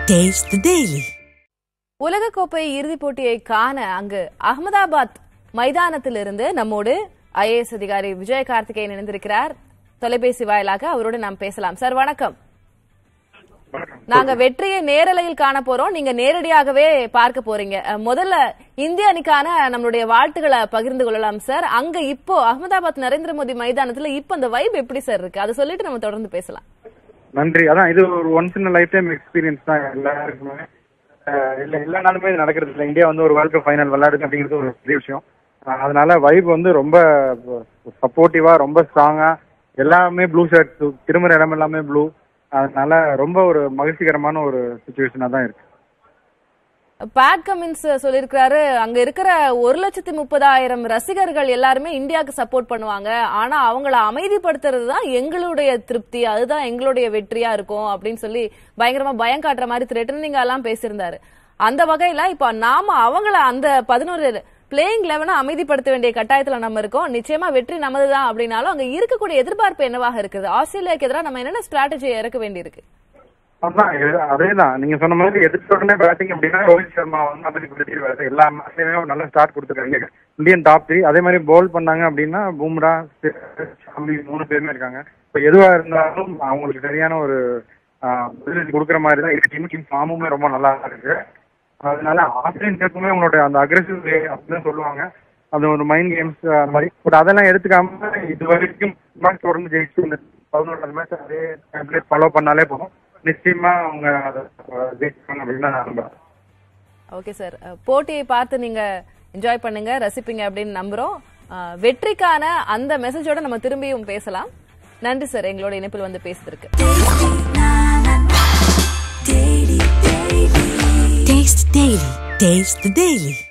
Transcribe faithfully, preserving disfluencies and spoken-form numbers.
Taste the Daily. உலகக்கோப்பை இறுதிப் போட்டியை காண அங்கு அகமதாபாத் மைதானத்திலிருந்து நம்மோடு ஐஏஎஸ் அதிகாரி விஜய் கார்த்திகேயன் இணைந்திருக்கிறார். தொலைபேசி வாயிலாக அவரோடு நாம் பேசலாம். சார் வணக்கம். நாங்க வெற்றியை நேரலையில் காண போறோம், நீங்க நேரடியாகவே பார்க்க போறீங்க. முதல்ல இந்திய அணிக்கான நம்மளுடைய வாழ்த்துக்களை பகிர்ந்து கொள்ளலாம் சார். அங்க இப்போ அகமதாபாத் நரேந்திர மோடி மைதானத்துல இப்ப அந்த வைப் எப்படி சார் இருக்கு, அதை சொல்லிட்டு நம்ம தொடர்ந்து பேசலாம். நன்றி. அதான் இது ஒரு once in lifetime experience தான் எல்லாருக்குமே. இல்ல எல்லா நாளுமே இது நடக்கிறது இல்லை. இந்தியா வந்து ஒரு வேர்ல்ட் கப் ஃபைனல் விளையாடுது அப்படிங்கிறது ஒரு பெரிய விஷயம். அதனால வைப் வந்து ரொம்ப சப்போர்ட்டிவா, ரொம்ப ஸ்ட்ராங்கா, எல்லாமே ப்ளூ ஷர்ட்ஸ், திரும்புற இடம் எல்லாமே ப்ளூ. அதனால ரொம்ப ஒரு மகிழ்ச்சிகரமான ஒரு சிச்சுவேஷனா தான் இருக்கு. பேட் கமின்ஸ் சொல்லிருக்காரு, அங்க இருக்கிற ஒரு லட்சத்தி முப்பதாயிரம் ரசிகர்கள் எல்லாருமே இந்தியாவுக்கு சப்போர்ட் பண்ணுவாங்க, ஆனா அவங்கள அமைதிப்படுத்துறது தான் எங்களுடைய திருப்தி, அதுதான் எங்களுடைய வெற்றியா இருக்கும் அப்படின்னு சொல்லி பயங்கரமா பயம் காட்டுற மாதிரி த்ரெட்டனிங் எல்லாம் பேசியிருந்தாரு. அந்த வகையில இப்ப நாம அவங்கள அந்த பதினோரு பிளேயிங் லெவனை அமைதிப்படுத்த வேண்டிய கட்டாயத்துல நம்ம இருக்கோம். நிச்சயமா வெற்றி நமதுதான் அப்படின்னாலும் அங்க இருக்கக்கூடிய எதிர்பார்ப்பு என்னவாக இருக்குது? ஆஸ்திரேலியாவுக்கு எதிராக நம்ம என்னென்ன ஸ்ட்ராட்டஜியை இறக்க வேண்டி இருக்கு? அதேதான் நீங்க சொன்ன மாதிரி எதிர்த்து உடனே பேட்டிங் அப்படின்னா ரோஹித் சர்மா வந்து அமைதிப்படுத்திடுவாரு. எல்லா மேட்ச்லயுமே ஒரு நல்ல ஸ்டார்ட் கொடுத்துருக்காங்க இந்தியன் டாப் த்ரீ. அதே மாதிரி பவுல் பண்ணாங்க அப்படின்னா பும்ரா, மூணு பேருமே இருக்காங்க. இப்ப எதுவா இருந்தாலும் அவங்களுக்கு சரியான ஒரு பதிலடி கொடுக்குற மாதிரி தான் இருக்கு. டீம் ஃபார்முமே ரொம்ப நல்லா இருக்கு. அதனால ஆஸ்திரேலியனுக்குமே அவங்களோட அந்த அக்ரெசிவ் வே அப்படின்னு சொல்லுவாங்க, அது ஒரு மைண்ட் கேம்ஸ் அந்த மாதிரி. பட் அதெல்லாம் எடுத்துக்காம இது வரைக்கும் மேட்ச் தொடர்ந்து ஜெயிச்சு இந்த பதினோரு மேட்ச் அதே டெம்ப்ளேட் ஃபாலோ பண்ணாலே போதும், நிச்சயமா அவங்க ஜெயிப்பாங்க அப்படின்னு நான் நம்புறேன். ஓகே சார், போட்டியை பார்த்து நீங்க என்ஜாய் பண்ணுங்க, ரசிப்பீங்க அப்படின்னு நம்புறோம். வெற்றிக்கான அந்த மெசேஜோட நம்ம திரும்பியும் பேசலாம். நன்றி சார், எங்களோட இணைப்பில் வந்து பேசுறதுக்கு. Taste Daily. Taste the Daily.